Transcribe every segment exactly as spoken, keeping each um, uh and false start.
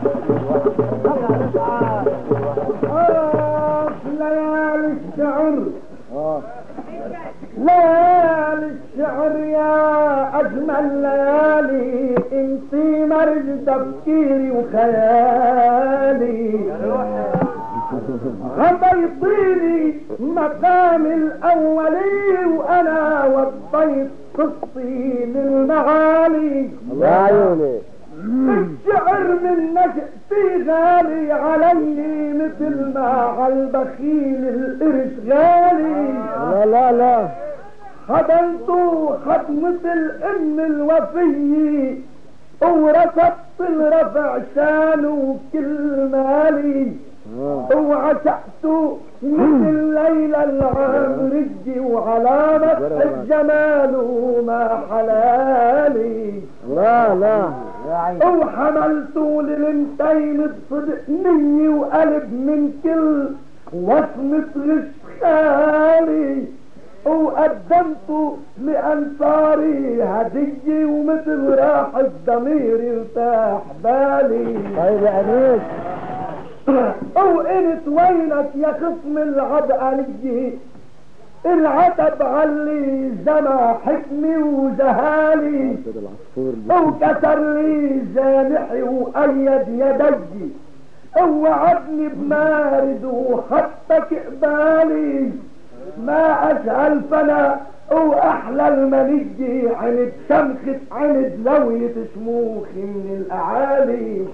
آه ليالي الشعر ليالي الشعر يا أجمل ليالي انتي مرج تفكيري وخيالي غطيتيني مقام الأولي وأنا وضيت قصتي للمعالي. الله عيوني الشعر من نشأتي غالي علي مثل ما عالبخيل القرش غالي. لا لا لا خدمته خدمة الأم الوفية ورفضت الرفع شانه كل مالي وعشقته مثل ليلى العامرجي وعلامة الجمال وما حلالي. لا لا وحملته للمتين بصدق نية وقلب من كل وصمة غش خالي وقدمته لأنصاري هدية ومثل راح الضمير يرتاح بالي. طيب يا أمير وقلت وينك يا خصم العبقرية العتب علي زما حكمي وجهالي وكسر لي جانحي وأيد يدي ووعدني بمارد وخطك قبالي. ما أسهل فنا وأحلى المنية عند شمخة عند لوية شموخي من الأعالي.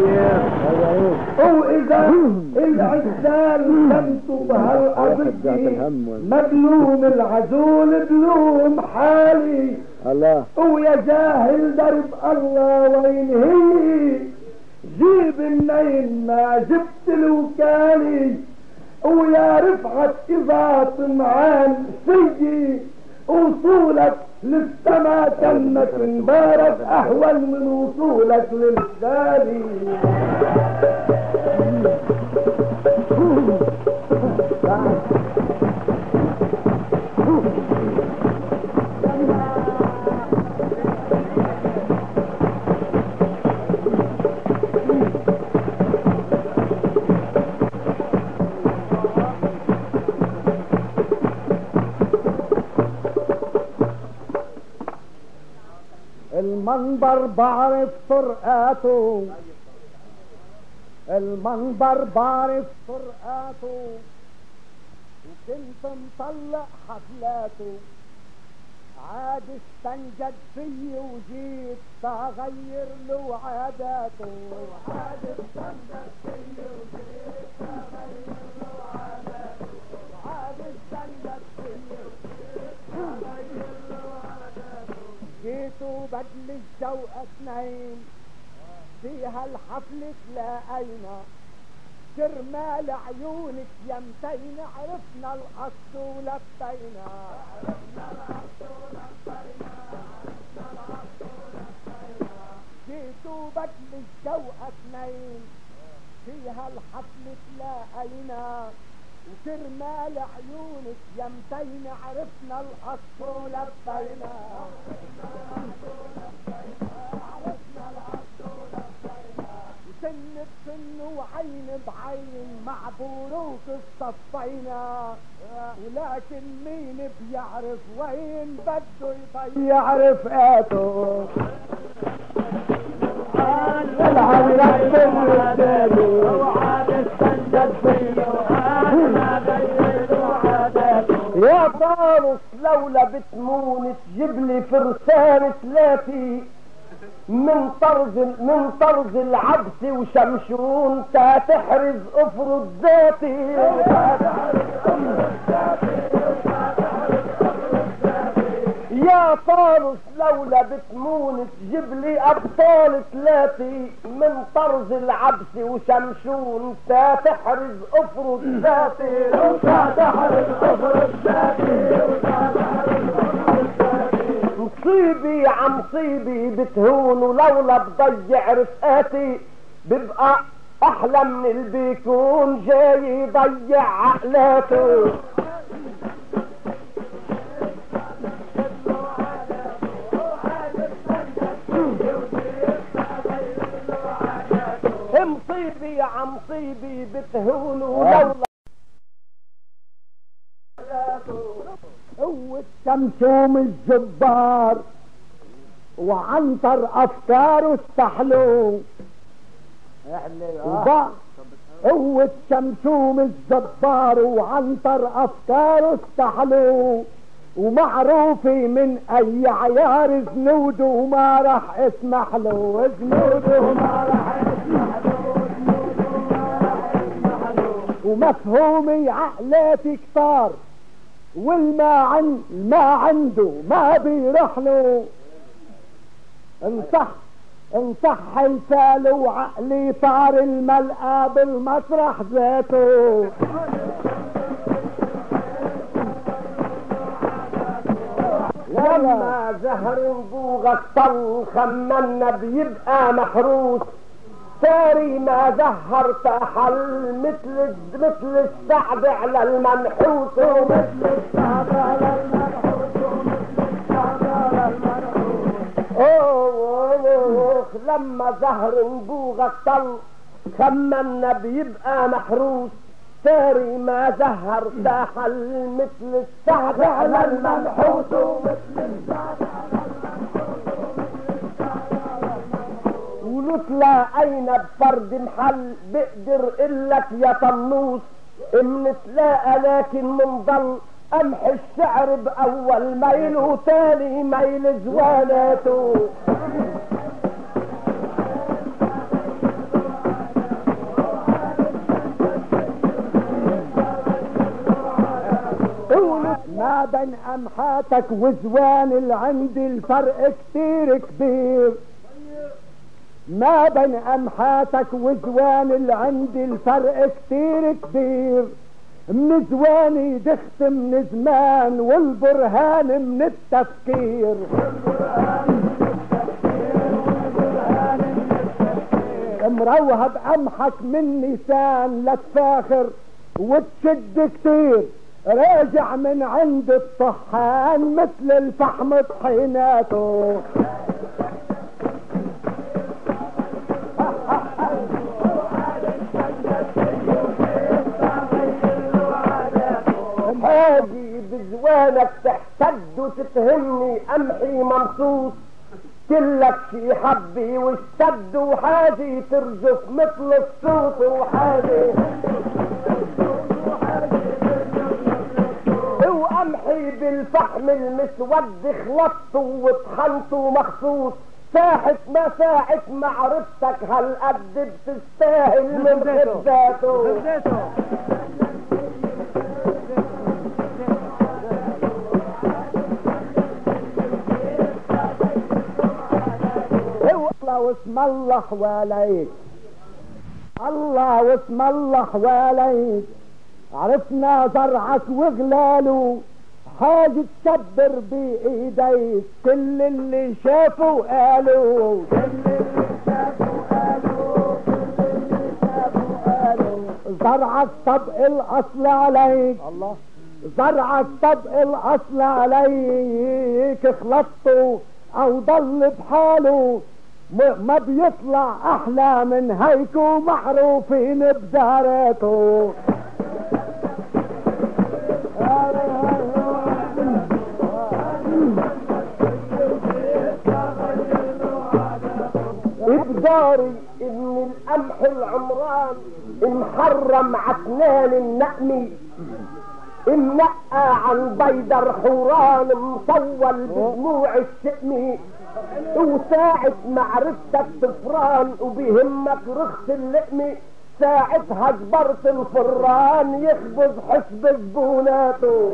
وإذا العزال شمسوا بهالأرض مبلوم العزول بلوم حالي. الله ويا جاهل درب الله وين هي جيب النين ما جبت الوكالي. ويا رفعت إذا طمعان سيي وصولك للسما تمت مبارك أهون من وصولك للسالي. المنبر بعرف طرقاته المنبر بعرف طرقاته وكنت مطلق حفلاته عاد استنجد فيي وجيت تغير له عاداته. عاد استنجد فيي وجيت تغير له عاداته. عاد استنجد فيي وجيت تغير له عاداته. جيتوا بدل الجو اثنين فيها الحفلة تلاقينا كرمال عيونك يمتين عرفنا القصد ولفينا. عرفنا القصد ولفينا. عرفنا القصد ولفينا. جيتوا بدل الجو اثنين فيها الحفلة تلاقينا وكرمال عيونك يمتين عرفنا القصد ولفينا. سن بسن وعين بعين مع بروك اصطفينا ولكن مين بيعرف وين بده يضيع رفقاته. العب يكتب قدامي وعاد استنجد فيه وعاد غير عاداته. يا طارس لولا بتمون تجيب لي فرسان ثلاثي من طرز من طرز العبس وشمشون تحرز افرض ذاتي. يا طارس لولا بتمون تجيب لي ابطال ثلاثي من طرز العبس وشمشون تحرز افرض ذاتي. تحرز افرض ذاتي. مصيبي عم مصيبي بتهون ولولا بضيع رفقاتي ببقى احلى من اللي بيكون جاي يضيع عقلاته. مصيبي عم صيبي بتهون ولولا قوة شمشوم الجبار وعنتر افكاره استحلو وبع قوة شمشوم الجبار وعنتر افكاره استحلو ومعروفي من اي عيار زنوده وما راح اسمح له زنوده وما راح اسمح له ومفهومي عقلاتي كتار والما عن ما عنده ما بيروح له انصح انصح لساله وعقلي طار الملقى بالمسرح ذاته لما زهر نبوغك طل خمنا بيبقى محروس ساري ما زهرت حل مثل مثل السعد على المنحوس ومثل السعد على المنحوس ومثل السعد على المنحوس اوه لما زهر نبوغك طل خمنا بيبقى محروس ساري ما زهرت حل مثل السعد على المنحوس ومثل السعد على ونطلع اين بفرد محل بقدر قلك يا طنوس منتلاقى لكن منضل امحي الشعر باول ميل وتاني ميل زواناته ما بين امحاتك وزوان اللي عندي الفرق كتير كبير ما بين امحاتك وزوان اللي عندي الفرق كتير كبير من زواني دخت من زمان والبرهان من التفكير مروهب امحك من نسان لتفاخر وتشد كتير راجع من عند الطحان مثل الفحم طحيناته حاجي بزوانك تحتد وتتهمني امحي ممصوص كلك شي حبي واشتد وحاجي ترجف مثل الصوت وحاجي وامحي بالفحم المسود خلطته وطحنته مخصوص ساحة ما ساعة معرفتك هالقد بتستاهل من خبزاته الله واسم الله حواليك الله واسم الله حواليك عرفنا زرعك وغلاله حاجة تكبر بايديك كل اللي شافوا قالوا كل اللي شافوا قالوا كل اللي شافوا قالوا زرعك طبق الاصل عليك الله زرعك طبق الاصل عليك خلطته او ضل بحاله ما بيطلع احلى من هيك ومعروفين بزهراته بداري ان القمح العمران محرم عتنان النقمي منقى عن بيدر حوران مصول بدموع الشئمي وساعة معرفتك طفران وبيهمك رخص اللقمي ساعتها جبرت الفران يخبز حسب زبوناته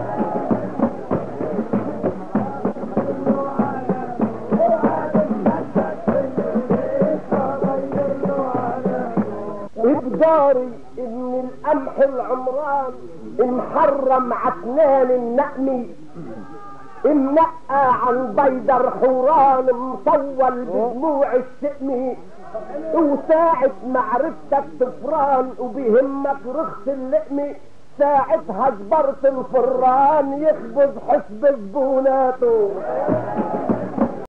بداري ان القمح العمران محرم عتنان النقمي منقى عن بيدر حوران مصول بدموع الشئمي وساعة معرفتك طفران وبيهمك رخص اللقمي ساعتها جبرت الفران يخبز حسب زبوناته